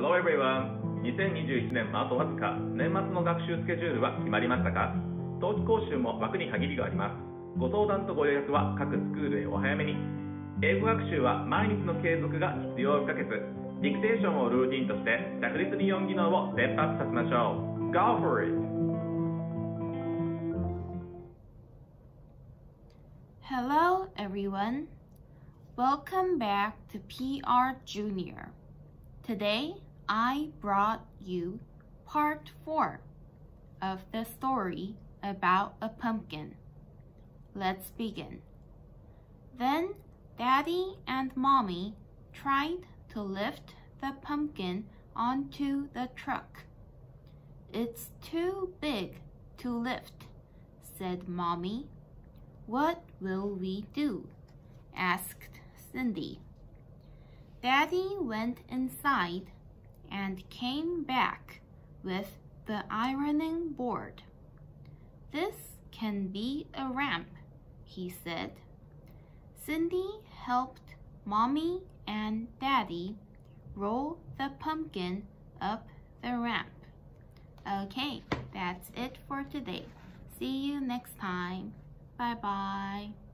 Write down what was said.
Hello everyone! 2021年もあとわずか。年末の学習スケジュールは決まりましたか？冬季講習も枠に限りがあります。ご相談とご予約は各スクールへお早めに。英語学習は毎日の継続が必要不可欠。ディクテーションをルーティンとして着実に4技能をステップアップさせましょう。Go for it! Hello everyone! Welcome back to PR Junior. Today I brought you part 4 of the story about a pumpkin. Let's begin. Then Daddy and Mommy tried to lift the pumpkin onto the truck. "It's too big to lift," said Mommy. "What will we do?" asked Cindy. Daddy went inside and came back with the ironing board. "This can be a ramp," he said. Cindy helped Mommy and Daddy roll the pumpkin up the ramp. Okay, that's it for today. See you next time. Bye-bye.